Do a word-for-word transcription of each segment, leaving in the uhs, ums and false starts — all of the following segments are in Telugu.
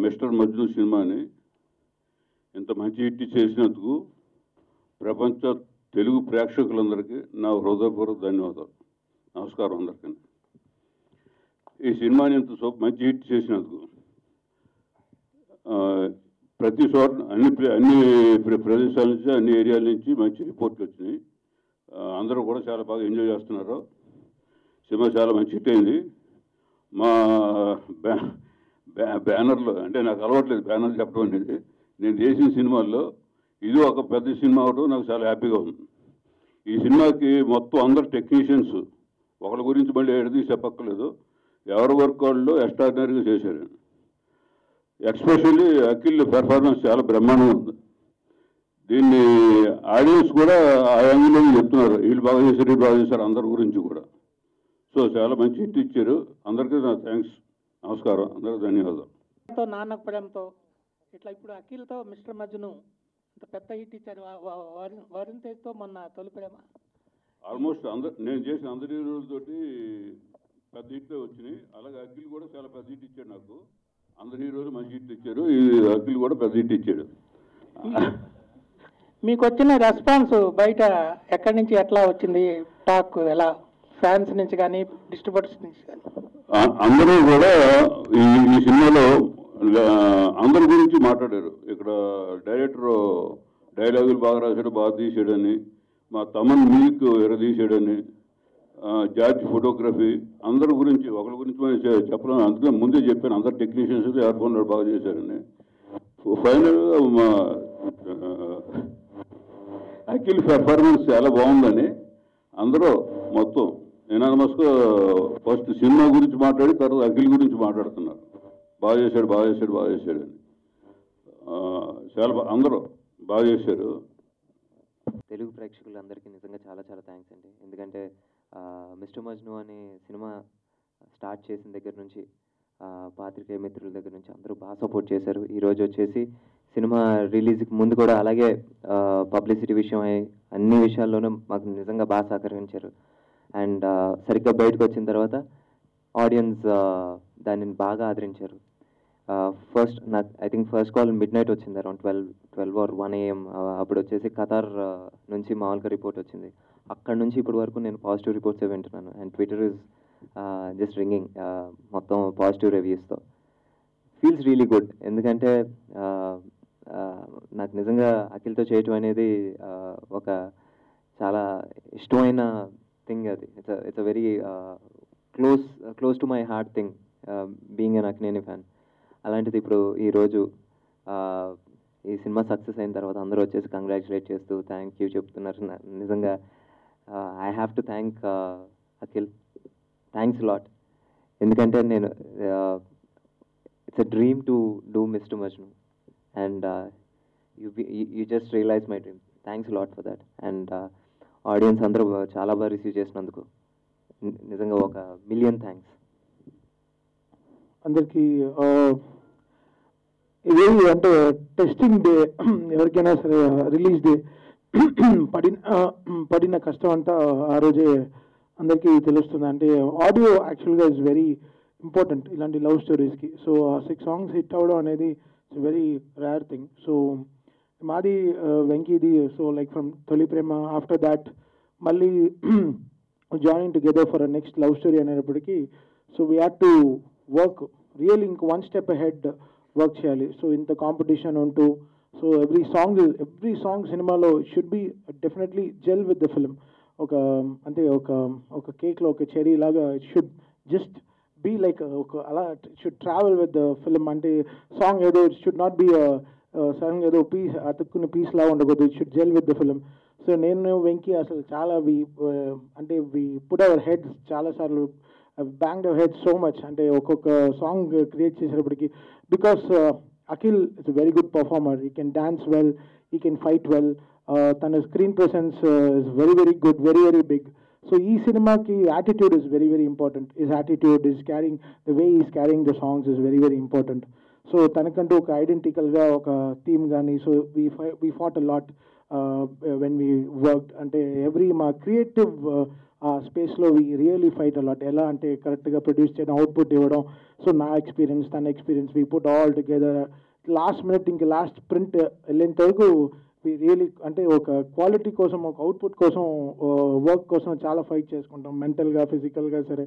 మిస్టర్ మజ్ను సినిమాని ఇంత మంచి హిట్ చేసినందుకు ప్రపంచ తెలుగు ప్రేక్షకులందరికీ నా హృదయపూర్వక ధన్యవాదాలు. నమస్కారం అందరికీ. ఈ సినిమాని ఇంత మంచి హిట్ చేసినందుకు ప్రతి చోట అన్ని అన్ని ప్రదేశాల నుంచి అన్ని ఏరియాల నుంచి మంచి రిపోర్ట్లు వచ్చినాయి. అందరూ కూడా చాలా బాగా ఎంజాయ్ చేస్తున్నారు. సినిమా చాలా మంచి హిట్ అయింది. మా బ్యా బ్యానర్లో అంటే నాకు అలవాట్లేదు బ్యానర్ చెప్పడం అనేది. నేను చేసిన సినిమాల్లో ఇది ఒక పెద్ద సినిమా అవడం నాకు చాలా హ్యాపీగా ఉంది. ఈ సినిమాకి మొత్తం అందరు టెక్నీషియన్స్ ఒకరి గురించి మళ్ళీ ఎడది చెప్పక్కర్లేదు, ఎవరి వర్క్ వాళ్ళు ఎక్స్ట్రాడినరీగా చేశారు. ఎస్పెషల్లీ అఖిల్ పెర్ఫార్మెన్స్ చాలా బ్రహ్మాండంగా ఉంది. దీన్ని ఆడియన్స్ కూడా ఆ యాంగిల్లో చెప్తున్నారు, వీళ్ళు బాగా చేశారు వీళ్ళు బాగా చేశారు అందరి గురించి కూడా. సో చాలా మంచి హిట్ ఇచ్చారు. అందరికీ నా థ్యాంక్స్, నమస్కారం, అందరికీ ధన్యవాదాలు. నాన్నకు ప్రేమతో ఇట్లా ఇప్పుడు అఖిల్తో మిస్టర్ మజ్ను ఇంత పెద్ద హిట్ ఇచ్చారు. వరుణ్ తేజ్తో మొన్న తొలి ప్రేమ ఆల్మోస్ట్ అందరు నేను చేసిన అందరి హీరోలతోటి పెద్ద హిట్లే వచ్చినాయి. అలాగే అఖిల్ కూడా చాలా పెద్ద హిట్ ఇచ్చాడు. నాకు అందరి హీరోలు మంచి హిట్ ఇచ్చారు, ఈ అఖిల్ కూడా పెద్ద హిట్ ఇచ్చాడు. మీకు వచ్చిన రెస్పాన్స్ బయట ఎక్కడి నుంచి ఎట్లా వచ్చింది? టాక్ ఎలా ఫ్యాన్స్ నుంచి కానీ డిస్ట్రిబ్యూటర్స్ నుంచి కానీ? అందరూ కూడా ఈ ఈ సినిమాలో అందరి గురించి మాట్లాడారు. ఇక్కడ డైరెక్టర్ డైలాగులు బాగా రాశాడు, బాగా తీసాడని, మా తమన్ మ్యూజిక్ ఎరదీసాడని, జార్జ్ ఫోటోగ్రఫీ, అందరి గురించి ఒకరి గురించి మనం చెప్పలేము. అందుకే ముందే చెప్పాను అందరు టెక్నీషియన్స్ ఎయిర్ఫోన్ బాగా చేశారని. ఫైనల్గా మా అఖిల్ పెర్ఫార్మెన్స్ చాలా బాగుందని అందరూ మొత్తం ఎనానమస్గా ఫస్ట్ సినిమా గురించి మాట్లాడి తర్వాత అఖిల్ గురించి మాట్లాడుతున్నారు. బాగా చేశాడు బాగా చేశాడు బాగా చేశాడు అని చాలా అందరూ బాగా చేశారు. తెలుగు ప్రేక్షకులందరికీ నిజంగా చాలా చాలా థ్యాంక్స్ అండి. ఎందుకంటే మిస్టర్ మజ్ను అనే సినిమా స్టార్ట్ చేసిన దగ్గర నుంచి పాత్రికేయ మిత్రుల దగ్గర నుంచి అందరూ బాగా సపోర్ట్ చేశారు. ఈరోజు వచ్చేసి సినిమా రిలీజ్కి ముందు కూడా అలాగే పబ్లిసిటీ విషయం అన్ని విషయాల్లోనూ మాకు నిజంగా బాగా సహకరించారు. అండ్ సరిగ్గా బయటకు వచ్చిన తర్వాత ఆడియన్స్ దానిని బాగా ఆదరించారు. ఫస్ట్ నాకు I think first call midnight వచ్చింది, around twelve twelve or one AM. అప్పుడు వచ్చేసి ఖతార్ నుంచి మామూలుగా రిపోర్ట్ వచ్చింది. అక్కడ నుంచి ఇప్పటి వరకు నేను పాజిటివ్ రిపోర్ట్సే వింటున్నాను. And twitter is just ringing మొత్తం పాజిటివ్ రివ్యూస్తో. Feels really good. ఎందుకంటే నాకు నిజంగా అఖిల్తో చేయటం అనేది ఒక చాలా ఇష్టమైన థింగ్. అది it's it's a very close close to my heart thing being an Akkineni fan. అలాంటిది ఇప్పుడు ఈరోజు ఈ సినిమా సక్సెస్ అయిన తర్వాత అందరూ వచ్చేసి కంగ్రాచులేట్ చేస్తూ థ్యాంక్ యూ చెప్తున్నారు. నిజంగా I have to thank Akhil, thanks lot. ఎందుకంటే నేను it's a dream to do mister Majnu and you you just realise my dream. Thanks lot for that. And audience అందరూ చాలా బాగా రిసీవ్ చేసినందుకు నిజంగా ఒక మిలియన్ థ్యాంక్స్ అందరికీ. ఇదేమి అంటే టెస్టింగ్ డే, ఎవరికైనా సరే రిలీజ్ డే పడిన పడిన కష్టం అంతా ఆ రోజే అందరికీ తెలుస్తుంది. అంటే ఆడియో యాక్చువల్గా ఇస్ వెరీ ఇంపార్టెంట్ ఇలాంటి లవ్ స్టోరీస్కి. సో ఆ సిక్స్ సాంగ్స్ హిట్ అవ్వడం అనేది it's very rare thing. So మాది వెంకీది so like from Tholi Prema after that మళ్ళీ joining together for a next love story అనేటప్పటికీ so we had to work real ఇంక వన్ స్టెప్ అహెడ్ వర్క్ చేయాలి. సో ఇంత కాంపిటీషన్ ఉంటూ so every song every song సినిమాలో should be definitely gel with the film. ఒక అంటే ఒక ఒక కేక్లో ఒక చెరీ లాగా it should just be like ఒక అలా should travel with the film. అంటే సాంగ్ ఏదో it should not be sudden ఏదో పీస్ అతుక్కుని పీస్ లాగా ఉండకూడదు, it should gel with the film. So నేను వెంకీ అసలు చాలా వి అంటే వి పుట్ అవర్ హెడ్స్ చాలాసార్లు banged our head so much. అంటే ఒక్కొక్క సాంగ్ క్రియేట్ చేసేటప్పటికి because Akhil is very good performer, he can dance well, he can fight well, తన screen presence is very very good, very very big. So ఈ సినిమాకి attitude is very very important. Is attitude is carrying the way is carrying the songs is very very important. So తనకంటూ ఒక ఐడెంటికల్గా ఒక థీమ్ కానీ so we we fought a lot when we worked. అంటే ఎవ్రీ మా క్రియేటివ్ ఆ స్పేస్లో వి రియలీ ఫైట్ అలాట్. ఎలా అంటే కరెక్ట్గా ప్రొడ్యూస్ చేయడం, అవుట్పుట్ ఇవ్వడం. సో నా ఎక్స్పీరియన్స్, తన experience, we put all together. Last minute ఇంక లాస్ట్ ప్రింట్ వెళ్ళేంత వరకు వి రియలీ అంటే ఒక క్వాలిటీ కోసం, ఒక అవుట్పుట్ కోసం, వర్క్ కోసం చాలా ఫైట్ చేసుకుంటాం, మెంటల్గా ఫిజికల్గా సరే.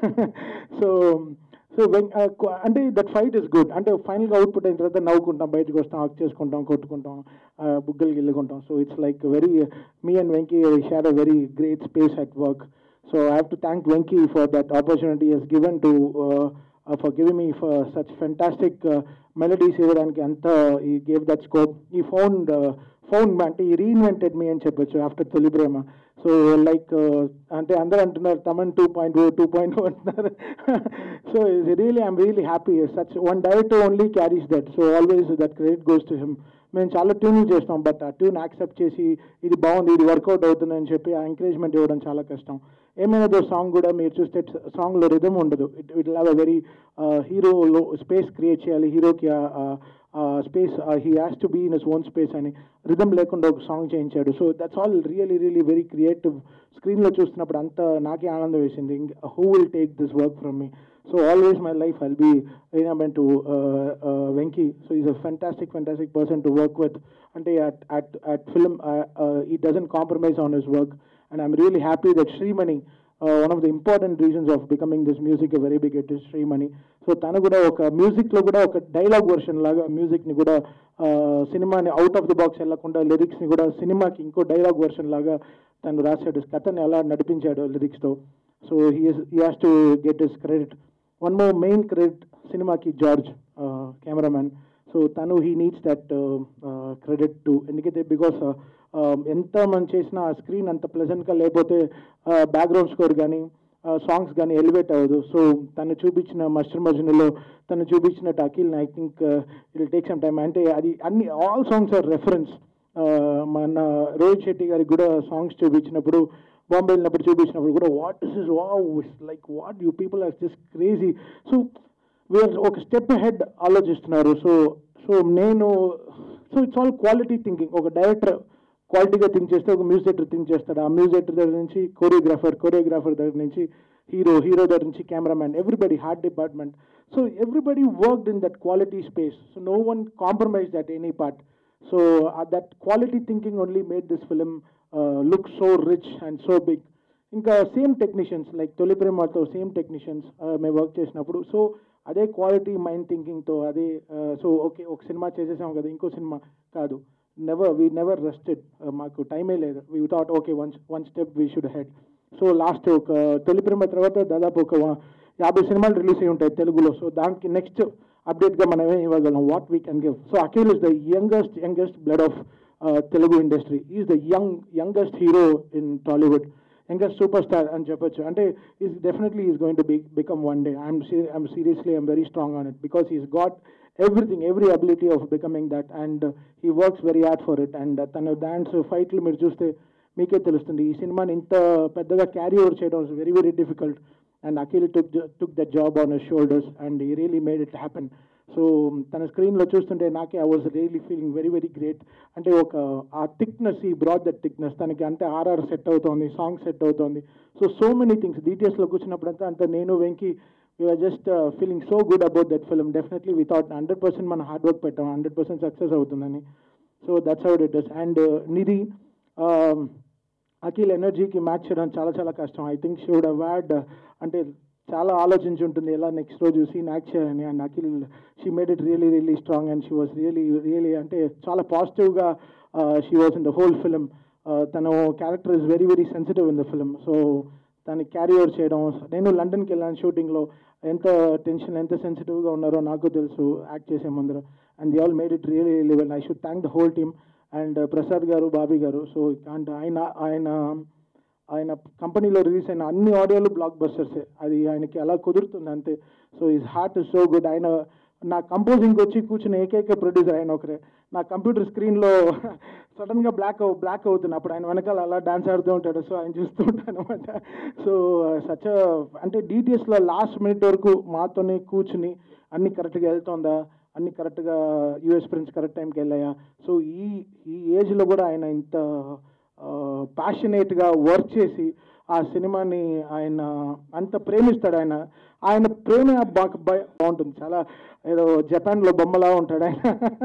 సో సో వెన్ అంటే దట్ ఫైట్ ఇస్ గుడ్. అంటే ఫైనల్గా అవుట్పుట్ అయిన తర్వాత నవ్వుకుంటాం, బయటకు వస్తాం, హక్ చేసుకుంటాం, కొట్టుకుంటాం, బుగ్గలు గిల్లుకుంటాం. So it's like very me and Venky share a very great space at work. So I have to thank Venky for that opportunity he's given to for giving me for such fantastic melodies ఇవ్వడానికి. అంతా he gave that scope. He found found అంటే ఈ రీఇన్వెంటెడ్ మీ అని చెప్పొచ్చు ఆఫ్టర్ తొలి ప్రేమ. సో లైక్ అంటే అందరూ అంటున్నారు Thaman two point o two point o అంటున్నారు. So really I'm really happy. Such one director only carries that. So always that credit goes to him. మేము చాలా ట్యూనింగ్ చేస్తాం, బట్ ఆ ట్యూన్ యాక్సెప్ట్ చేసి ఇది బాగుంది, ఇది వర్కౌట్ అవుతుంది అని చెప్పి ఆ ఎంకరేజ్మెంట్ ఇవ్వడం చాలా కష్టం. ఏమైనాదో సాంగ్ కూడా మీరు చూస్తే సాంగ్లో రిథమ్ ఉండదు. It it have a very హీరోలో స్పేస్ క్రియేట్ చేయాలి, హీరోకి space he has to be in his own space అని రిథమ్ లేకుండా ఒక సాంగ్ చేయించాడు. So that's all really really very creative. స్క్రీన్లో చూస్తున్నప్పుడు అంతా నాకే ఆనందం వేసింది. Who will take this work from me? So always my life I'll be remembered to uh, uh, Venki. So he's a fantastic, fantastic person to work with. And at at at film, uh, uh, he doesn't compromise on his work. And I'm really happy that Srimani, uh, one of the important reasons of becoming this music a very big hit is Srimani. So tanu kuda oka music lo kuda oka dialogue version laga music ni kuda cinema ni out of the box ellakunda lyrics ni kuda cinema ki inko dialogue version laga tanu rasadu kathani ala nadipinchadu lyrics tho. So he is he has to get his credit. One more main credit cinema ki George, uh, cameraman. So tanu he needs that uh, uh, credit too. Endukante because enta man chesina screen anta pleasant ga lepothe background score gani songs gani elevate avadu. So tanu chupichina Master Majnulo, tanu chupichina Akhil, I think uh, it will take some time. Ante adi anni all songs are reference. మన రోహిత్ శెట్టి గారి కూడా సాంగ్స్ చూపించినప్పుడు, బాంబే వెళ్ళినప్పుడు చూపించినప్పుడు కూడా what is is wow, like what you people are just crazy. So we're ఒక స్టెప్ హెడ్ ఆలోచిస్తున్నారు. సో సో నేను so it's all quality thinking. ఒక డైరెక్టర్ క్వాలిటీగా థింక్ చేస్తే ఒక మ్యూజిక్ డైరెక్టర్ థింక్ చేస్తాడు. ఆ మ్యూజిక్ డైరెక్టర్ దగ్గర నుంచి కోరియోగ్రాఫర్, కోరియోగ్రాఫర్ దగ్గర నుంచి హీరో, హీరో దగ్గర నుంచి cameraman, everybody, art department. So everybody worked in that quality space. So no one compromised at any part. So uh, that quality thinking only made this film uh, look so rich and so big. Inka same technicians like Toli Prema tho same technicians me work chesinappudu. So ade quality mind thinking tho ade uh, so okay ok cinema chesesam kada inko cinema kaadu, never we never rested. uh, maaku time e ledhu. We thought okay one one step we should head. So last oka Toli Prema tarvata dadapu oka fifty సినిమాలు రిలీజ్ అయి ఉంటాయి తెలుగులో. సో దానికి నెక్స్ట్ అప్డేట్గా మనమే ఇవ్వగలం what we can give. So Akhil is the youngest youngest blood of Telugu industry. He's the young youngest hero in Tollywood, youngest super star అని చెప్పొచ్చు. అంటే he's definitely he's going to be become one day. I'm I'm seriously I'm very strong on it because he's got everything, every ability of becoming that, and he works very hard for it. And తన డాన్స్ ఫైట్లు మీరు చూస్తే మీకే తెలుస్తుంది. ఈ సినిమాని ఇంత పెద్దగా క్యారీ ఓవర్ చేయడం is very very difficult. And Akhil took took that job on his shoulders and he really made it happen. So tana screen lo chustunte nake I was really feeling very very great. Ante oka aa thickness, he brought that thickness. Tanaki ante R R set avutundi, song set avutundi. So so many things details lo kuchinappudu anta nenu Venki we were just uh, feeling so good about that film. Definitely we thought one hundred percent man hard work pettam, one hundred percent success avutundani. So that's how it is. And uh, Nidhi um, Akhil ఎనర్జీకి మ్యాచ్ చేయడం చాలా చాలా కష్టం. I think she would have had అంటే చాలా ఆలోచించి ఉంటుంది ఎలా నెక్స్ట్ రోజు సీన్ యాక్ట్ చేయాలని. And Akhil she made it really really strong and she was really really అంటే చాలా పాజిటివ్గా she was in the whole film. తన character is very very sensitive in the film. So దాన్ని క్యారీ ఓవర్ చేయడం. నేను లండన్కి వెళ్ళాను షూటింగ్లో, ఎంత టెన్షన్ ఎంత సెన్సిటివ్గా ఉన్నారో నాకు తెలుసు యాక్ట్ చేసే ముందర. And they all made it really really well. I should thank the whole team and Prasad garu, Bobby గారు. సో అండ్ ఆయన ఆయన ఆయన కంపెనీలో రిలీజ్ అయిన అన్ని ఆడియోలు బ్లాక్ బస్టర్సే. అది ఆయనకి అలా కుదురుతుంది అంతే. So his heart is so good. ఆయన నా కంపోజింగ్కి వచ్చి కూర్చున్న ఏకైక ప్రొడ్యూసర్ ఆయన ఒకరే. నా కంప్యూటర్ స్క్రీన్లో సడన్గా బ్లాక్ బ్లాక్ అవుతుంది, అప్పుడు ఆయన వెనకాల అలా డాన్స్ ఆడుతూ ఉంటాడు. సో ఆయన చూస్తూ ఉంటాను అనమాట. సో సచ్ అంటే డీటెయిల్స్లో లాస్ట్ మినిట్ వరకు మాతోనే కూర్చుని అన్ని కరెక్ట్గా వెళ్తుందా, అన్ని కరెక్ట్గా యూఎస్ ప్రిన్స్ కరెక్ట్ టైంకి వెళ్ళాయా. సో ఈ ఈ ఏజ్లో కూడా ఆయన ఇంత ప్యాషనేట్గా వర్క్ చేసి ఆ సినిమాని ఆయన అంత ప్రేమిస్తాడు. ఆయన ఆయన ప్రేమ బాగా బాగుంటుంది. చాలా ఏదో జపాన్లో బొమ్మలా ఉంటాడు ఆయన.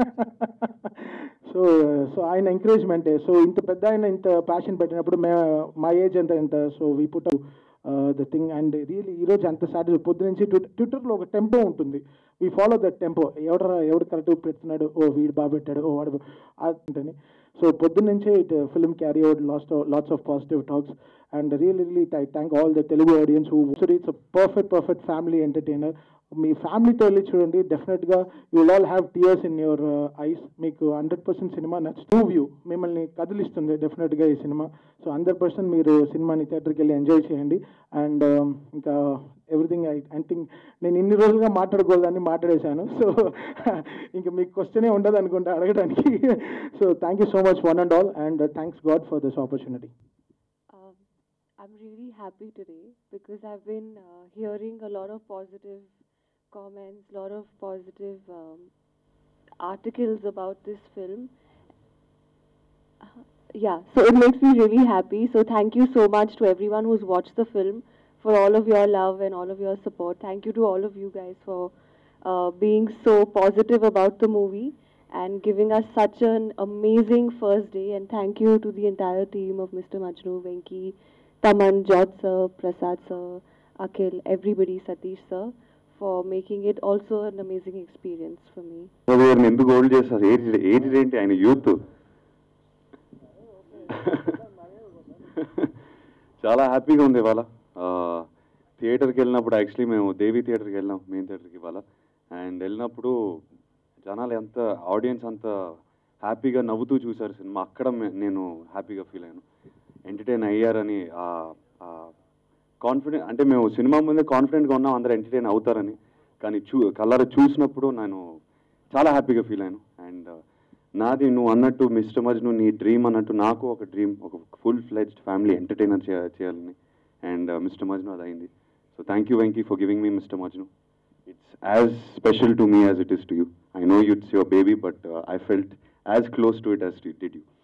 సో సో ఆయన ఎంకరేజ్మెంటే. సో ఇంత పెద్ద ఆయన ఇంత ప్యాషన్ పెట్టినప్పుడు మే మా ఏజ్ ఎంత ఎంత so we put the thing and really ఈరోజు అంత సాటిస్ఫై. పొద్దు నుంచి ట్విట్టర్లో ఒక టెంపో ఉంటుంది, వీ ఫాలో దట్ టెంపో. ఎవడ ఎవడు కరెక్ట్గా పెడుతున్నాడు, ఓ వీడు బాగా పెట్టాడు, ఓ వాడు అంటని. సో పొద్దున్న నుంచే it film carry out last lots of positive talks and really really I thank all the Telugu audience who it's perfect perfect family entertainer. మీ ఫ్యామిలీతో వెళ్ళి చూడండి, డెఫినెట్గా you will all have tears in your eyes. మీకు హండ్రెడ్ పర్సెంట్ సినిమా నచ్చు వ్యూ మిమ్మల్ని కదిలిస్తుంది డెఫినెట్గా ఈ సినిమా. సో హండ్రెడ్ పర్సెంట్ మీరు సినిమాని థియేటర్కి వెళ్ళి ఎంజాయ్ చేయండి. అండ్ ఇంకా ఎవ్రీథింగ్ ఐ ఐ థింక్ నేను ఇన్ని రోజులుగా మాట్లాడుకోవాలని మాట్లాడేశాను. సో ఇంకా మీకు క్వశ్చనే ఉండదు అనుకుంటా అడగడానికి. So thank you so much one and all and thanks god for this opportunity. Um, I'm really happy today because I've been uh, hearing a lot of positive comments, lot of positive um, articles about this film. Uh, yeah, so it makes me really happy. So thank you so much to everyone who's watched the film for all of your love and all of your support. Thank you to all of you guys for uh, being so positive about the movie and giving us such an amazing first day. And thank you to the entire team of Mister Majnu, Venki, Taman, Jot sir, Prasad sir, Akhil, everybody, Satish sir, for making it also an amazing experience for me. ఎందుకు హోల్డ్ చేస్తారు? ఏజ్ ఏజ్ ఏంటి? ఆయన యూత్. చాలా హ్యాపీగా ఉంది ఇవాళ. థియేటర్కి వెళ్ళినప్పుడు యాక్చువల్లీ మేము దేవి థియేటర్కి వెళ్ళినాం, మెయిన్ థియేటర్కి ఇవాళ. అండ్ వెళ్ళినప్పుడు జనాలు ఎంత ఆడియన్స్ అంత హ్యాపీగా నవ్వుతూ చూశారు సినిమా. అక్కడ నేను హ్యాపీగా ఫీల్ అయ్యాను, ఎంటర్టైన్ అయ్యారని. కాన్ఫిడెంట్ అంటే మేము సినిమా ముందే కాన్ఫిడెంట్గా ఉన్నాం అందరూ ఎంటర్టైన్ అవుతారని, కానీ చూ కలర్ చూసినప్పుడు నేను చాలా హ్యాపీగా ఫీల్ అయ్యాను. అండ్ నాది నువ్వు అన్నట్టు మిస్టర్ మజ్ను నీ డ్రీమ్ అన్నట్టు నాకు ఒక డ్రీమ్, ఒక ఫుల్ ఫ్లెడ్జ్డ్ ఫ్యామిలీ ఎంటర్టైనర్ చేయాలని. అండ్ మిస్టర్ మజ్ను అది అయింది. So thank you Venky for giving me mister Majnu. It's as special to me as it is to you. I know it's your baby but I felt as close to it as did you.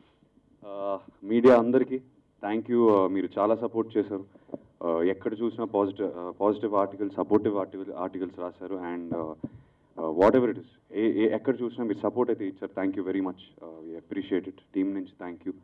Media అందరికీ థ్యాంక్ యూ. మీరు చాలా సపోర్ట్ చేశారు. ఎక్కడ చూసినా positive positive articles, supportive article articles రాశారు. And whatever it is, ఏ ఏ ఎక్కడ చూసినా మీరు సపోర్ట్ అయితే ఇచ్చారు. Thank you very much. We appreciate it. Team నుంచి థ్యాంక్ యూ.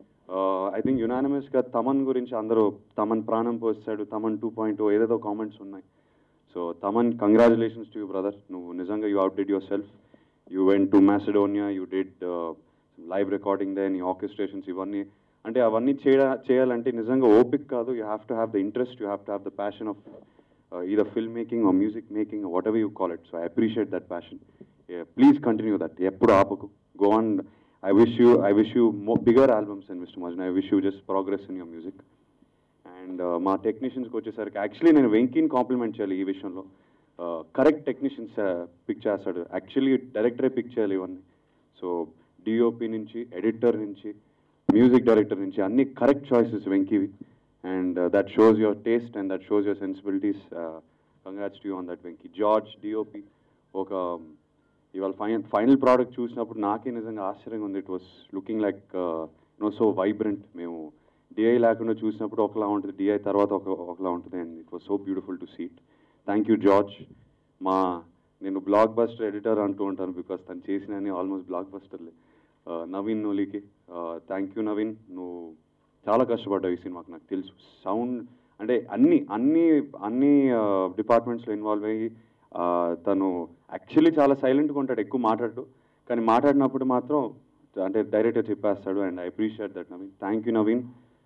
ఐ థింక్ యునానిమస్గా తమన్ గురించి అందరూ తమన్ ప్రాణం పోస్తాడు, తమన్ టూ పాయింట్ ఓ ఏదేదో కామెంట్స్ ఉన్నాయి. So Thaman, congratulations to you brother. నువ్వు నిజంగా you outdid yourself. You went to Macedonia, you did live recording there, నీ ఆర్కెస్ట్రేషన్స్ ఇవన్నీ. అంటే అవన్నీ చేయ చేయాలంటే నిజంగా ఓపిక కాదు. You have to have the interest, you have to have the passion of either filmmaking or music making or whatever you call it. So I appreciate that passion. Yeah, please continue that. Eppudu aapaku. Go on. I wish you I wish you more bigger albums in Mister Majnu. I wish you just progress in your music. And మా టెక్నీషియన్స్కి వచ్చేసరికి యాక్చువల్లీ నేను వెంకీని కాంప్లిమెంట్ చేయాలి ఈ విషయంలో. కరెక్ట్ టెక్నీషియన్స్ పిక్ చేస్తాడు. యాక్చువల్లీ డైరెక్టరే పిక్ చేయాలి ఇవన్నీ. సో డిఓపి నుంచి, ఎడిటర్ నుంచి, మ్యూజిక్ డైరెక్టర్ నుంచి అన్ని కరెక్ట్ చాయిసెస్ వెంకీవి. And uh, that shows your taste and that shows your sensibilities. Uh, congrats to you on that, Venki. George, D O P, ఒక ఇవాళ ఫైనల్ ఫైనల్ ప్రోడక్ట్ చూసినప్పుడు నాకే నిజంగా ఆశ్చర్యంగా ఉంది. It was looking like no so vibrant. మేము డిఐ లేకుండా చూసినప్పుడు ఒకలా ఉంటుంది, డిఐ తర్వాత ఒక ఒకలా ఉంటుంది. And it was so beautiful to see it. Thank you George. మా నేను బ్లాక్ బస్టర్ ఎడిటర్ అంటూ ఉంటాను బికాస్ తను చేసినవి ఆల్మోస్ట్ బ్లాక్ బస్టర్లే. నవీన్ నోలీకి థ్యాంక్ యూ నవీన్. నువ్వు చాలా కష్టపడ్డావు ఈ సినిమాకి, నాకు తెలుసు. సౌండ్ అంటే అన్ని అన్ని అన్ని డిపార్ట్మెంట్స్లో ఇన్వాల్వ్ అయ్యి తను యాక్చువల్లీ చాలా సైలెంట్గా ఉంటాడు, ఎక్కువ మాట్లాడు, కానీ మాట్లాడినప్పుడు మాత్రం అంటే డైరెక్ట్గా చెప్పేస్తాడు. And I appreciate that Naveen. Thank you Naveen.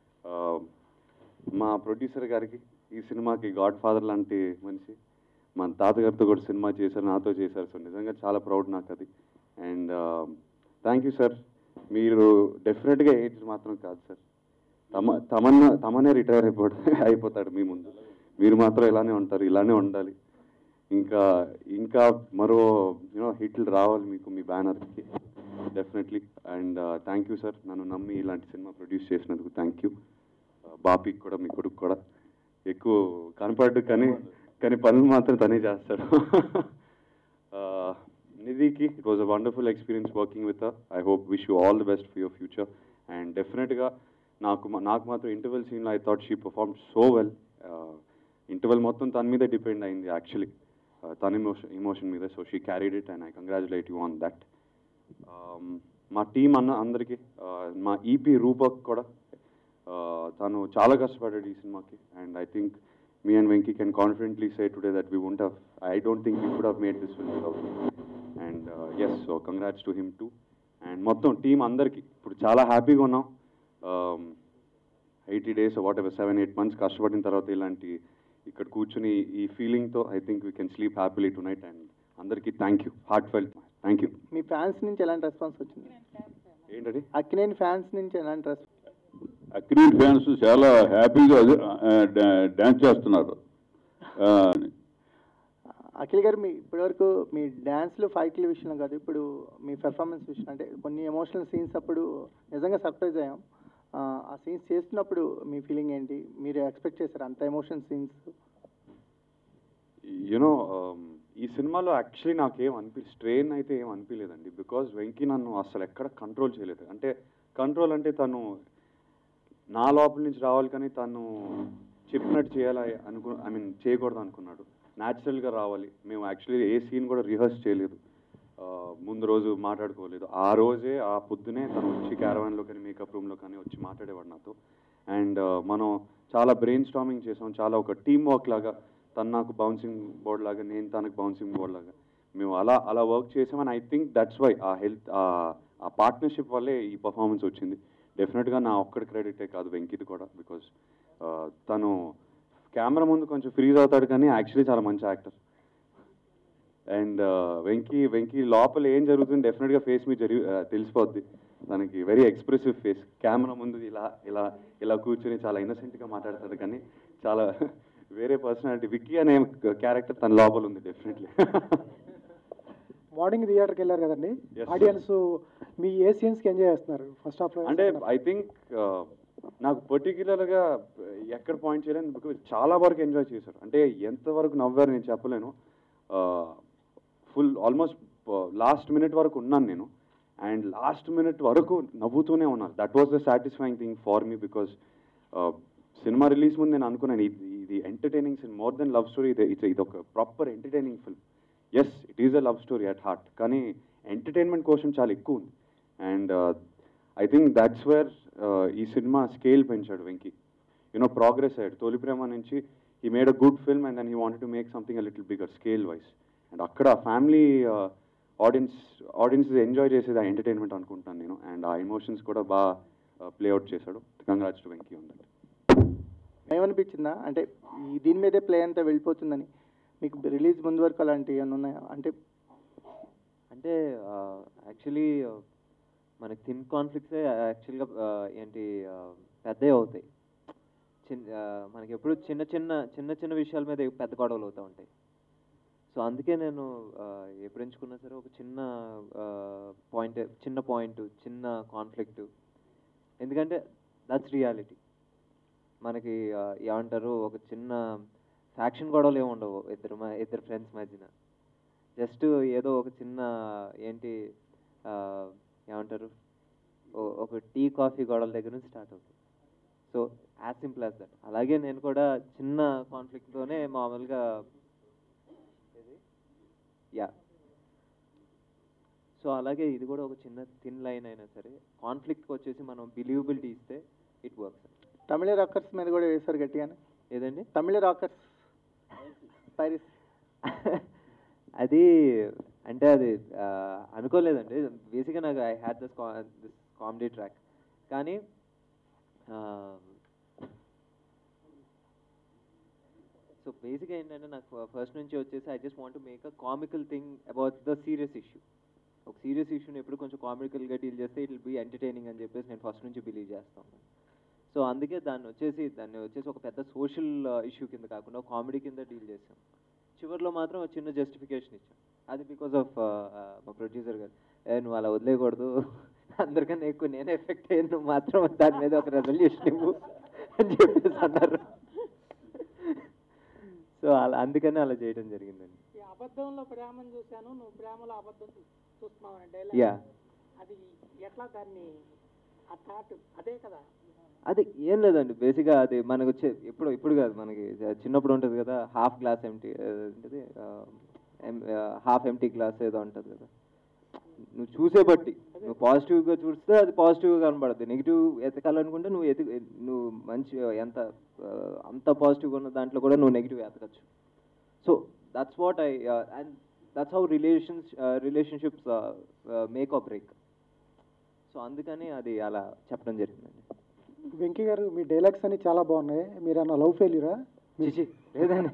మా ప్రొడ్యూసర్ గారికి ఈ సినిమాకి గాడ్ ఫాదర్ లాంటి మనిషి. మా తాతగారితో కూడా సినిమా చేశారు, నాతో చేశారు. సో నిజంగా చాలా ప్రౌడ్ నాకు అది. And thank you sir. మీరు డెఫినెట్గా ఏజ్ మాత్రం కాదు సార్, తమ తమన్నా తమనే రిటైర్ అయిపోడు అయిపోతాడు మీ ముందు. మీరు మాత్రం ఇలానే ఉంటారు, ఇలానే ఉండాలి. ఇంకా ఇంకా మరో యూనో హిట్లు రావాలి మీకు మీ బ్యానర్కి definitely. And thank you sir, నన్ను నమ్మి ఇలాంటి సినిమా ప్రొడ్యూస్ చేసినందుకు థ్యాంక్ యూ. బాపీకి కూడా, మీ కొడుకు కూడా ఎక్కువ కనపడ్డు కానీ కానీ పనులు మాత్రం తనే చేస్తాడు. నిధికి it was a wonderful experience working with. I hope wish you all the best for your future. And డెఫినెట్గా నాకు నాకు మాత్రం ఇంటర్వెల్ సీన్లో I thought she perform so well. Interval మొత్తం తన మీద డిపెండ్ అయింది యాక్చువల్లీ, తన ఇమోషన్ ఇమోషన్ మీద. So she carried it and I congratulate you on that. మా టీం అన్న అందరికీ, మా ఈపీ రూపక్ కూడా తను చాలా కష్టపడ్డాడు ఈ సినిమాకి. And I think me and Venky can confidently say today that we won't have, I don't think we could have made this film without him. And yes, so congrats to him too. And మొత్తం టీం అందరికీ ఇప్పుడు చాలా హ్యాపీగా ఉన్నాం. Eighty days whatever seven eight months కష్టపడిన తర్వాత ఇలాంటి ఇక్కడ కూర్చుని ఈ ఫీలింగ్తో I think we can sleep happily tonight. And అందరికీ thank you, heart felt thank you. మీ ఫ్యాన్స్ నుంచి ఎలాంటి రెస్పాన్స్ వచ్చింది? ఏంటది? అక్కినేని ఫ్యాన్స్ నుంచి ఎలాంటి రెస్పాన్స్? అక్కినేని ఫ్యాన్స్ చాలా హ్యాపీగా డ్యాన్స్ చేస్తున్నారు. అఖిల్ గారు, మీ ఇప్పటివరకు మీ డ్యాన్స్లు ఫైట్ల విషయంలో కాదు, ఇప్పుడు మీ పెర్ఫార్మెన్స్ విషయం అంటే కొన్ని ఎమోషనల్ సీన్స్ అప్పుడు నిజంగా సర్ప్రైజ్ అయ్యాం. ఆ సీన్స్ చేస్తున్నప్పుడు మీ ఫీలింగ్ ఏంటి? మీరు ఎక్స్పెక్ట్ చేశారు అంత ఎమోషనల్ సీన్స్? యూనో ఈ సినిమాలో యాక్చువల్లీ నాకేం అనిపి స్ట్రెయిన్ అయితే ఏం అనిపించలేదండి. బికాజ్ వెంకీ నన్ను అసలు ఎక్కడ కంట్రోల్ చేయలేదు. అంటే కంట్రోల్ అంటే తను నా లోపల నుంచి రావాలి, కానీ తను చెప్పినట్టు చేయాలి అనుకు ఐ మీన్ చేయకూడదు అనుకున్నాడు. న్యాచురల్గా రావాలి. మేము యాక్చువల్లీ ఏ సీన్ కూడా రిహర్స్ చేయలేదు, ముందు రోజు మాట్లాడుకోలేదు. ఆ రోజే ఆ పొద్దునే తను వచ్చి క్యారవాన్లో కానీ మేకప్ రూమ్లో కానీ వచ్చి మాట్లాడేవాడు నాతో. అండ్ మనం చాలా బ్రెయిన్ స్టార్మింగ్ చేసాం, చాలా ఒక టీమ్ వర్క్ లాగా. తను నాకు బౌన్సింగ్ బోర్డ్ లాగా, నేను తనకు బౌన్సింగ్ బోర్డ్ లాగా మేము అలా అలా వర్క్ చేసాం. And I think that's why ఆ హెల్త్ ఆ పార్ట్నర్షిప్ వల్లే ఈ పర్ఫార్మెన్స్ వచ్చింది. డెఫినెట్గా నా ఒక్కడి క్రెడిటే కాదు, వెంకీది కూడా. బికాజ్ తను కెమెరా ముందు కొంచెం ఫ్రీజ్ అవుతాడు, కానీ యాక్చువల్లీ చాలా మంచి యాక్టర్. అండ్ వెంకీ వెంకీ లోపల ఏం జరుగుతుంది డెఫినెట్గా ఫేస్ మీద జరిగి తెలిసిపోద్ది. తనకి వెరీ ఎక్స్ప్రెసివ్ ఫేస్. కెమెరా ముందు ఇలా ఇలా ఇలా కూర్చొని చాలా ఇన్నసెంట్గా మాట్లాడతాడు, కానీ చాలా వేరే పర్సనాలిటీ. విక్కీ అనే క్యారెక్టర్ తన లోపల ఉంది డెఫినెట్లీ. మార్నింగ్ థియేటర్కి వెళ్ళారు కదండి, ఆడియన్స్ మీ ఏ సీన్స్కి ఎంజాయ్ చేస్తున్నారు ఫస్ట్ హాఫ్? అంటే ఐ థింక్ నాకు పర్టిక్యులర్గా ఎక్కడ పాయింట్ చేయలేదు, బికాజ్ చాలా వరకు ఎంజాయ్ చేశారు. అంటే ఎంతవరకు నవ్వారు నేను చెప్పలేను. ఫుల్ ఆల్మోస్ట్ లాస్ట్ మినిట్ వరకు ఉన్నాను నేను, అండ్ లాస్ట్ మినిట్ వరకు నవ్వుతూనే ఉన్నారు. That was the satisfying thing for me. Because సినిమా రిలీజ్ ముందు నేను అనుకున్నాను ఇది ఇది ఎంటర్టైనింగ్ సినిమా, మోర్ దెన్ లవ్ స్టోరీ. ఇది ఇది ఒక proper entertaining film. Yes, it is a love story at heart, కానీ ఎంటర్టైన్మెంట్ కోసం చాలా ఎక్కువ ఉంది. And I think that's where ఈ సినిమా స్కేల్ పెంచాడు వెంకీ. యూనో ప్రోగ్రెస్ అయ్యాడు. తొలి ప్రేమ నుంచి he made a good film and then he wanted to make something a little bigger scale wise. And అక్కడ ఫ్యామిలీ ఆడియన్స్ ఆడియన్స్ ఎంజాయ్ చేసేది ఆ ఎంటర్టైన్మెంట్ అనుకుంటాను నేను. అండ్ ఆ ఎమోషన్స్ కూడా బాగా ప్లేఅవుట్ చేశాడు. కంగ్రాట్స్ టు వెంకీ ఉంది. ఏమనిపించిందా అంటే ఈ దీని మీదే ప్లే అంతా వెళ్ళిపోతుందని? మీకు రిలీజ్ ముందు వరకు అలాంటివి ఏమైనా ఉన్నాయా? అంటే అంటే యాక్చువల్లీ మనకి థిన్ కాన్ఫ్లిక్ట్సే యాక్చువల్గా ఏంటి పెద్దవి అవుతాయి. చిన్న మనకి ఎప్పుడు చిన్న చిన్న చిన్న చిన్న విషయాల మీద పెద్ద గొడవలు అవుతూ ఉంటాయి. సో అందుకే నేను ఎప్పుడు ఎంచుకున్నా సరే ఒక చిన్న పాయింట్ చిన్న పాయింట్ చిన్న కాన్ఫ్లిక్ట్, ఎందుకంటే దట్స్ రియాలిటీ. మనకి ఏమంటారు, ఒక చిన్న ఫ్యాక్షన్ గొడవలు ఏమి ఉండవు ఇద్దరు ఇద్దరు ఫ్రెండ్స్ మధ్యన. జస్ట్ ఏదో ఒక చిన్న ఏంటి ఏమంటారు ఒక టీ కాఫీ గొడవల దగ్గర నుంచి స్టార్ట్ అవుతుంది. So as simple as that. అలాగే నేను కూడా చిన్న కాన్ఫ్లిక్ట్తోనే మామూలుగా యా సో అలాగే ఇది కూడా ఒక చిన్న థిన్ లైన్ అయినా సరే కాన్ఫ్లిక్ట్కి వచ్చేసి మనం బిలీవబిలిటీ ఇస్తే ఇట్ వర్క్స్. తమిళ రాకర్స్ మీద కూడా వేశారు గట్టిగానే. ఏదండి? తమిళ రాకర్స్ పైరిస్ అది అంటే అది అనుకోలేదండి. బేసిక్గా నాకు I had this this comedy track, కానీ సో బేసిక్గా ఏంటంటే నాకు ఫస్ట్ నుంచి వచ్చేసి I just want to make a comical thing about the serious issue. ఒక సీరియస్ ఇష్యూని ఎప్పుడు కొంచెం కామికల్గా డీల్ చేస్తే ఇట్ విల్ బీ ఎంటర్టైనింగ్ అని చెప్పేసి నేను ఫస్ట్ నుంచి బిలీవ్ చేస్తాను. సో అందుకే దాన్ని వచ్చేసి దాన్ని వచ్చేసి ఒక పెద్ద సోషల్ ఇష్యూ కింద కాకుండా కామెడీ కింద డీల్ చేసాం. చివరిలో మాత్రం ఒక చిన్న జస్టిఫికేషన్ ఇచ్చాం. అది బికాస్ ఆఫ్ మా ప్రొడ్యూసర్ గారు, ఏ నువ్వు అలా వదిలేయకూడదు, అందరికన్నా ఎక్కువ నేనే ఎఫెక్ట్ అయ్యాను, నువ్వు మాత్రం దాని మీద ఒక రెజల్యూషన్ ఇవ్వు అని చెప్పేసి అన్నారు. సో అలా అందుకనే అలా చేయడం జరిగిందండి. అబద్ధంలో ప్రేమను చూశాను, నువ్వు ప్రేమలో అబద్ధం చూస్తున్నావు యా అది ఎట్లా దాన్ని ఆ థాట్ అదే కదా అది ఏం లేదండి, బేసిక్గా అది మనకు వచ్చే ఎప్పుడు ఇప్పుడు కాదు, మనకి చిన్నప్పుడు ఉంటుంది కదా, హాఫ్ గ్లాస్ ఎంటీ ఏంటిది, హాఫ్ ఎంటీ గ్లాస్ ఏదో ఉంటుంది కదా, నువ్వు చూసే బట్టి నువ్వు పాజిటివ్గా చూస్తే అది పాజిటివ్గా కనబడుతుంది, నెగిటివ్ ఎతకాలనుకుంటే నువ్వు ఎతు నువ్వు మంచి ఎంత అంత పాజిటివ్గా ఉన్న దాంట్లో కూడా నువ్వు నెగిటివ్ ఎతకచ్చు. So that's what I and that's how relations relationships make or break. So అందుకని అది అలా చెప్పడం జరిగిందండి. వెంకీ గారు, మీ డైలాగ్స్ అన్ని చాలా బాగున్నాయి. మీరు అన్న లవ్ ఫెయిల్యూరా? చిచి లేదండి,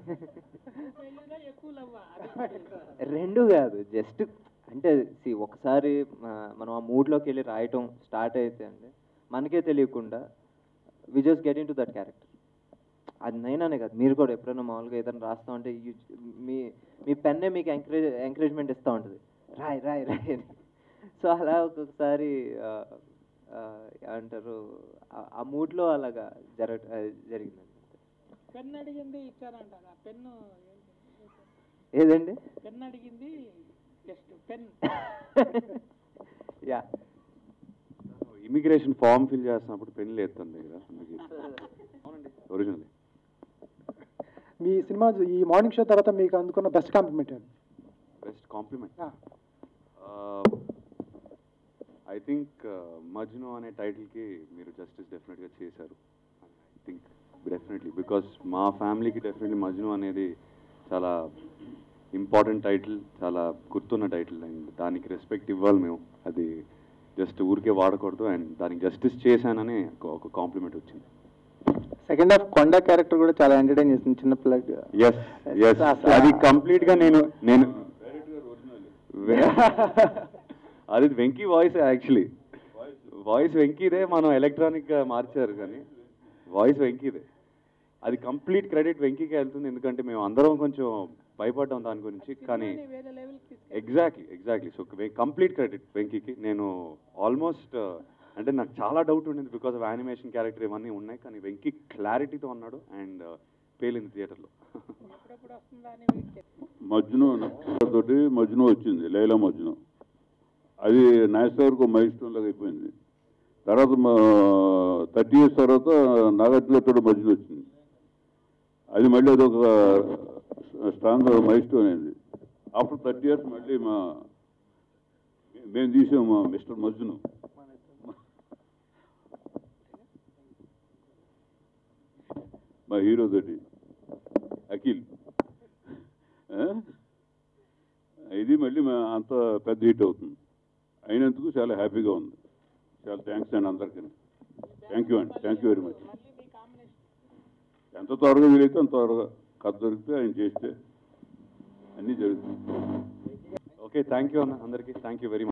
రెండు కాదు, జస్ట్ అంటే సి ఒకసారి మనం ఆ మూడ్లోకి వెళ్ళి రాయటం స్టార్ట్ అయితే అండి, మనకే తెలియకుండా we just get into that character. అది నైనానే కాదు, మీరు కూడా ఎప్పుడైనా మామూలుగా ఏదైనా రాస్తూ ఉంటే మీ మీ పెన్నే మీకు ఎంకరేజ్ ఎంకరేజ్మెంట్ ఇస్తూ ఉంటుంది, రాయ్ రాయ్ రాయ్ అని. సో అలా ఒక్కొక్కసారి అంటారు ఆ మూడ్లో అలాగా జరగ జరిగిందండి. పెన్ అడిగింది ఇచ్చారంటారా? పెన్ను ఏదండి? పెన్ అడిగింది just pen. Yeah, immigration form fill చేస్తున్నప్పుడు పెన్ లేస్తుంది కదా, ఒరిజినల్. మీ సినిమా ఈ మార్నింగ్ షో తర్వాత మీకు అందుకున్న బెస్ట్ కాంప్లిమెంట్ అండి? Best compliment I think Majnu అనే టైటిల్కి మీరు జస్టిస్ డెఫినెట్గా చేశారు. ఐ థింక్ డెఫినెట్లీ, బికాస్ మా ఫ్యామిలీకి డెఫినెట్లీ మజ్ను అనేది చాలా ఇంపార్టెంట్ టైటిల్, చాలా గుర్తున్న టైటిల్, అండ్ దానికి రెస్పెక్ట్ ఇవ్వాలి మేము. అది జస్ట్ ఊరికే వాడకూడదు, అండ్ దానికి జస్టిస్ చేశానని ఒక కాంప్లిమెంట్ వచ్చింది. సెకండ్ హాఫ్ కొండ క్యారెక్టర్ కూడా చాలా ఎంటర్టైన్ చేస్తుంది చిన్నపిల్లకి. ఎస్ ఎస్, అది కంప్లీట్గా నేను నేను అది వెంకీ వాయిస్, యాక్చువల్లీ వాయిస్ వెంకీదే, మనం ఎలక్ట్రానిక్గా మార్చారు కానీ వాయిస్ వెంకీదే. అది కంప్లీట్ క్రెడిట్ వెంకీకే వెళ్తుంది, ఎందుకంటే మేము అందరం కొంచెం భయపడ్డాం దాని గురించి, కానీ exactly exactly so complete credit వెంకీకి. నేను ఆల్మోస్ట్ అంటే నాకు చాలా డౌట్ ఉండింది బికాస్ ఆఫ్ యానిమేషన్ క్యారెక్టర్ ఇవన్నీ ఉన్నాయి, కానీ వెంకీ క్లారిటీతో ఉన్నాడు అండ్ పేలింది థియేటర్లో. మజ్ను తోటి మజ్ను వచ్చింది, లైలా మజ్ను. అది నాయస్ వరకు మైల్ స్టోన్ లాగా అయిపోయింది. తర్వాత థర్టీ ఇయర్స్ తర్వాత నాగార్జున తోటి మజ్ను వచ్చింది. అది మళ్ళీ అదొక స్ట్రాంగ్ మైల్ స్టోన్ అయింది. ఆఫ్టర్ థర్టీ ఇయర్స్ మళ్ళీ మా మేము తీసాము మా మిస్టర్ మజ్ను. మా హీరో తోటి అఖిల్. ఇది మళ్ళీ మా అంత పెద్ద హిట్ అవుతుంది. అయినందుకు చాలా హ్యాపీగా ఉంది. చాలా థ్యాంక్స్ అండి అందరికీ. థ్యాంక్ యూ అండి, థ్యాంక్ యూ వెరీ మచ్. ఎంత త్వరగా వీలైతే అంత త్వరగా కథ దొరికితే ఆయన చేస్తే అన్నీ జరుగుతుంది. ఓకే, థ్యాంక్ యూ అన్న అందరికీ, థ్యాంక్ యూ వెరీ మచ్.